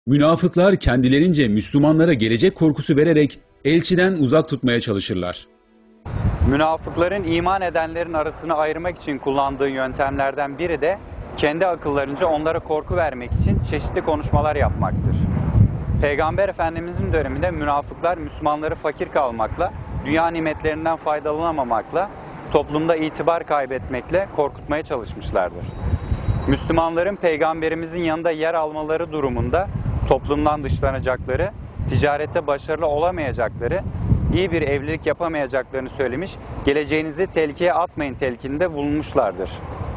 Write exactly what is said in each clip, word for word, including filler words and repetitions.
Münafıklar kendilerince Müslümanlara gelecek korkusu vererek elçiden uzak tutmaya çalışırlar. Münafıkların iman edenlerin arasını ayırmak için kullandığı yöntemlerden biri de kendi akıllarınca onlara korku vermek için çeşitli konuşmalar yapmaktır. Peygamber Efendimizin döneminde münafıklar Müslümanları fakir kalmakla, dünya nimetlerinden faydalanamamakla, toplumda itibar kaybetmekle korkutmaya çalışmışlardır. Müslümanların Peygamberimizin yanında yer almaları durumunda toplumdan dışlanacakları, ticarette başarılı olamayacakları, iyi bir evlilik yapamayacaklarını söylemiş, geleceğinizi tehlikeye atmayın telkininde bulunmuşlardır.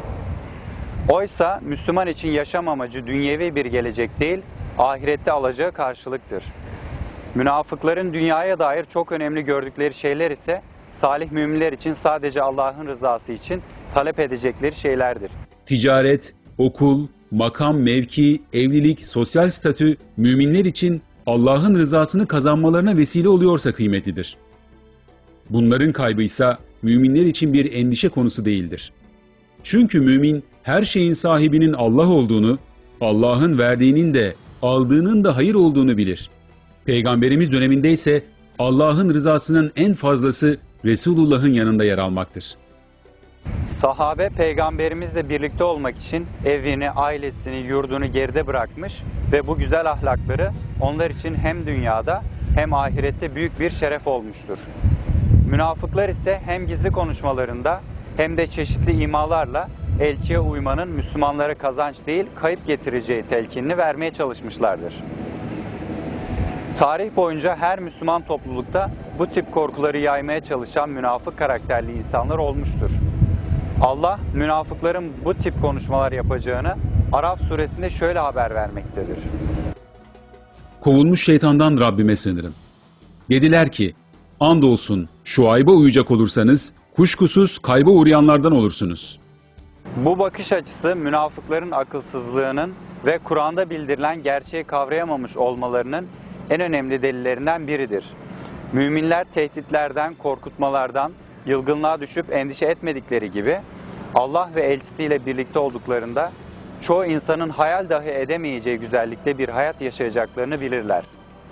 Oysa Müslüman için yaşam amacı dünyevi bir gelecek değil, ahirette alacağı karşılıktır. Münafıkların dünyaya dair çok önemli gördükleri şeyler ise salih müminler için sadece Allah'ın rızası için talep edecekleri şeylerdir. Ticaret, okul, makam, mevki, evlilik, sosyal statü müminler için Allah'ın rızasını kazanmalarına vesile oluyorsa kıymetlidir. Bunların kaybıysa müminler için bir endişe konusu değildir. Çünkü mümin her şeyin sahibinin Allah olduğunu, Allah'ın verdiğinin de aldığının da hayır olduğunu bilir. Peygamberimiz döneminde ise Allah'ın rızasının en fazlası Resulullah'ın yanında yer almaktır. Sahabe peygamberimizle birlikte olmak için evini, ailesini, yurdunu geride bırakmış ve bu güzel ahlakları onlar için hem dünyada hem ahirette büyük bir şeref olmuştur. Münafıklar ise hem gizli konuşmalarında hem de çeşitli imalarla elçiye uymanın Müslümanlara kazanç değil kayıp getireceği telkinini vermeye çalışmışlardır. Tarih boyunca her Müslüman toplulukta bu tip korkuları yaymaya çalışan münafık karakterli insanlar olmuştur. Allah münafıkların bu tip konuşmalar yapacağını Araf suresinde şöyle haber vermektedir. Kovulmuş şeytandan Rabbime sığınırım. Dediler ki, andolsun Şuayb'a uyacak olursanız kuşkusuz kayba uğrayanlardan olursunuz. Bu bakış açısı münafıkların akılsızlığının ve Kur'an'da bildirilen gerçeği kavrayamamış olmalarının en önemli delillerinden biridir. Müminler tehditlerden, korkutmalardan, yılgınlığa düşüp endişe etmedikleri gibi Allah ve elçisiyle birlikte olduklarında çoğu insanın hayal dahi edemeyeceği güzellikte bir hayat yaşayacaklarını bilirler.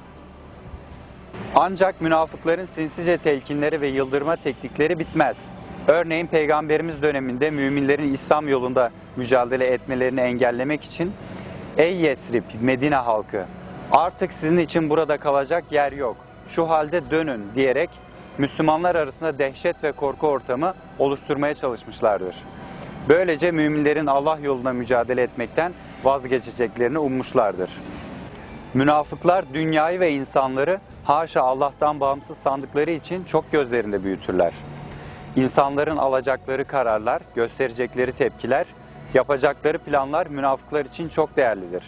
Ancak münafıkların sinsice telkinleri ve yıldırma teknikleri bitmez. Örneğin Peygamberimiz döneminde müminlerin İslam yolunda mücadele etmelerini engellemek için "Ey Yesrib, Medine halkı, artık sizin için burada kalacak yer yok. Şu halde dönün" diyerek Müslümanlar arasında dehşet ve korku ortamı oluşturmaya çalışmışlardır. Böylece müminlerin Allah yolunda mücadele etmekten vazgeçeceklerini ummuşlardır. Münafıklar dünyayı ve insanları haşa Allah'tan bağımsız sandıkları için çok gözlerinde büyütürler. İnsanların alacakları kararlar, gösterecekleri tepkiler, yapacakları planlar münafıklar için çok değerlidir.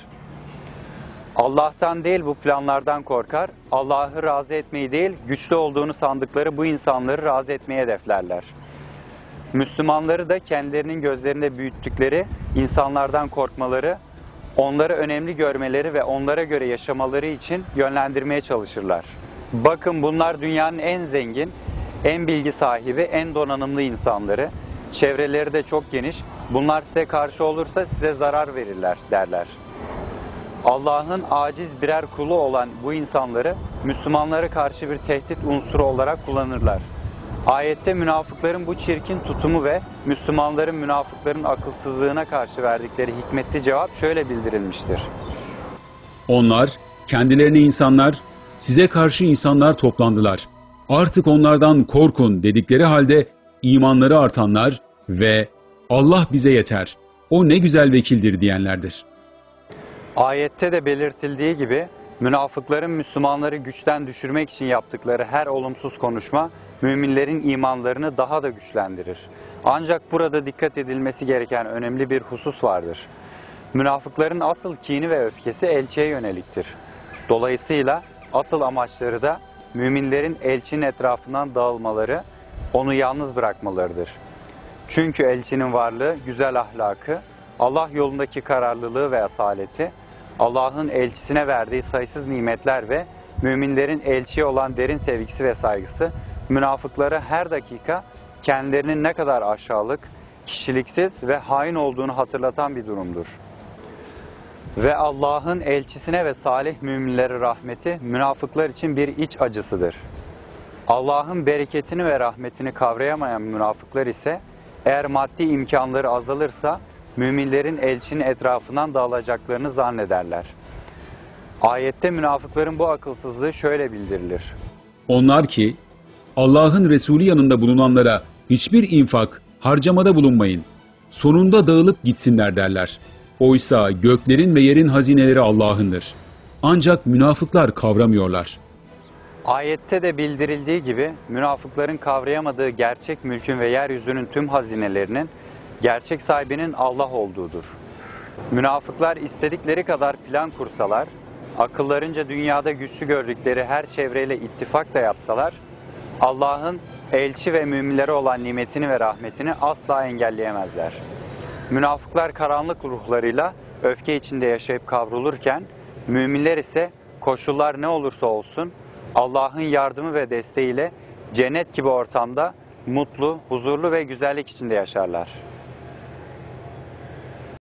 Allah'tan değil bu planlardan korkar, Allah'ı razı etmeyi değil, güçlü olduğunu sandıkları bu insanları razı etmeye hedeflerler. Müslümanları da kendilerinin gözlerinde büyüttükleri insanlardan korkmaları, onları önemli görmeleri ve onlara göre yaşamaları için yönlendirmeye çalışırlar. Bakın bunlar dünyanın en zengin, en bilgi sahibi, en donanımlı insanları. Çevreleri de çok geniş. Bunlar size karşı olursa size zarar verirler derler. Allah'ın aciz birer kulu olan bu insanları Müslümanlara karşı bir tehdit unsuru olarak kullanırlar. Ayette münafıkların bu çirkin tutumu ve Müslümanların münafıkların akılsızlığına karşı verdikleri hikmetli cevap şöyle bildirilmiştir. Onlar, kendilerine insanlar, size karşı insanlar toplandılar. Artık onlardan korkun dedikleri halde imanları artanlar ve Allah bize yeter, o ne güzel vekildir diyenlerdir. Ayette de belirtildiği gibi münafıkların Müslümanları güçten düşürmek için yaptıkları her olumsuz konuşma müminlerin imanlarını daha da güçlendirir. Ancak burada dikkat edilmesi gereken önemli bir husus vardır. Münafıkların asıl kini ve öfkesi elçiye yöneliktir. Dolayısıyla asıl amaçları da müminlerin elçinin etrafından dağılmaları, onu yalnız bırakmalarıdır. Çünkü elçinin varlığı, güzel ahlakı, Allah yolundaki kararlılığı ve asaleti, Allah'ın elçisine verdiği sayısız nimetler ve müminlerin elçiye olan derin sevgisi ve saygısı, münafıklara her dakika kendilerinin ne kadar aşağılık, kişiliksiz ve hain olduğunu hatırlatan bir durumdur. Ve Allah'ın elçisine ve salih müminlere rahmeti münafıklar için bir iç acısıdır. Allah'ın bereketini ve rahmetini kavrayamayan münafıklar ise eğer maddi imkanları azalırsa müminlerin elçinin etrafından dağılacaklarını zannederler. Ayette münafıkların bu akılsızlığı şöyle bildirilir. Onlar ki Allah'ın Resulü yanında bulunanlara hiçbir infak, harcamada bulunmayın. Sonunda dağılıp gitsinler derler. Oysa göklerin ve yerin hazineleri Allah'ındır. Ancak münafıklar kavramıyorlar. Ayette de bildirildiği gibi münafıkların kavrayamadığı gerçek mülkün ve yeryüzünün tüm hazinelerinin gerçek sahibinin Allah olduğudur. Münafıklar istedikleri kadar plan kursalar, akıllarınca dünyada güçlü gördükleri her çevreyle ittifak da yapsalar, Allah'ın elçi ve müminlere olan nimetini ve rahmetini asla engelleyemezler. Münafıklar karanlık ruhlarıyla öfke içinde yaşayıp kavrulurken, müminler ise koşullar ne olursa olsun Allah'ın yardımı ve desteğiyle cennet gibi ortamda mutlu, huzurlu ve güzellik içinde yaşarlar.